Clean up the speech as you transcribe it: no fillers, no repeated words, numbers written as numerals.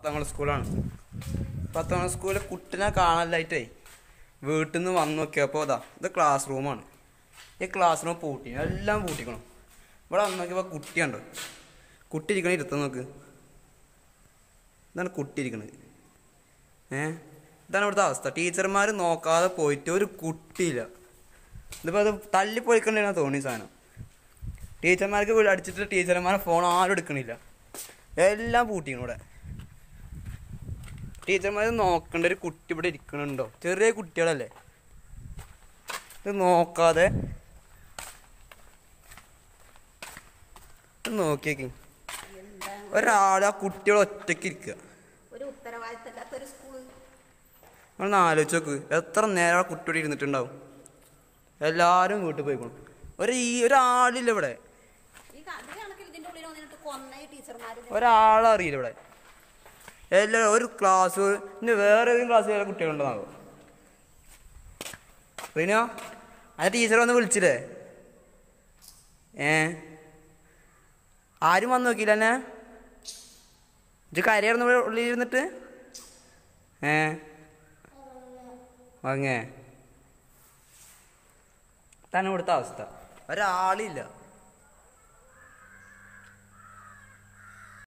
നമ്മുടെ സ്കൂളാണ്. പത്താം ക്ലാസ് സ്കൂളിൽ കുട്ടിനെ കാണാനായിട്ടേ വീട്ടിൽ നിന്ന് വന്ന് നോക്കിയപ്പോൾ ഇത് ക്ലാസ് റൂമാണ്. ഈ ക്ലാസ് റൂം പൂട്ടി, എല്ലാം പൂട്ടിക്കണം. ഇവിടെ വന്ന് നോക്കിയപ്പോൾ കുട്ടിയുണ്ടോ, കുട്ടി ഇരിക്കണ ഇരുത്താൻ നോക്ക്. ഇതാണ് കുട്ടി ഇരിക്കണത്. ഇതാണ് ഇവിടുത്തെ അവസ്ഥ. ടീച്ചർമാർ നോക്കാതെ പോയിട്ട് ഒരു കുട്ടിയില്ല. ഇതിപ്പോൾ അത് തല്ലിപ്പൊളിക്കണ്ടെന്നാണ് തോന്നിയ സാധനം. ടീച്ചർമാർക്ക് അടിച്ചിട്ട് ടീച്ചർമാരെ ഫോൺ ആരും എടുക്കണില്ല, എല്ലാം പൂട്ടിക്കണം ഇവിടെ. ടീച്ചർമാർ നോക്കേണ്ട ഒരു കുട്ടി ഇവിടെ ഇരിക്കണുണ്ടോ? ചെറിയ കുട്ടികളല്ലേ, ഇത് നോക്കാതെ നോക്കിയേക്ക്. ഒരാൾ ആ കുട്ടികൾ ഒറ്റയ്ക്ക് ഇരിക്കുക. നമ്മളൊന്ന് ആലോചിച്ച് നോക്ക്, എത്ര നേരം ആ കുട്ടിയോട് ഇരുന്നിട്ടുണ്ടാവും. എല്ലാവരും വീട്ടിൽ പോയിക്കണം. ഒരാളില്ല ഇവിടെ, ഒരാളറിയില്ല ഇവിടെ. എല്ലാവരും ഒരു ക്ലാസ്, ഇനി വേറെ ഏതെങ്കിലും ക്ലാസ്സിൽ കുട്ടികളുണ്ടെന്നാകും. പിന്നെ ആ ടീച്ചർ വന്ന് വിളിച്ചില്ലേ? ആരും വന്ന് നോക്കിയില്ല എന്നെ. ഇത് കരയായിരുന്നു ഇവിടെ ഉള്ളിലിരുന്നിട്ട്. അങ്ങേ തന്നെ ഇവിടുത്തെ അവസ്ഥ. ഒരാളില്ല.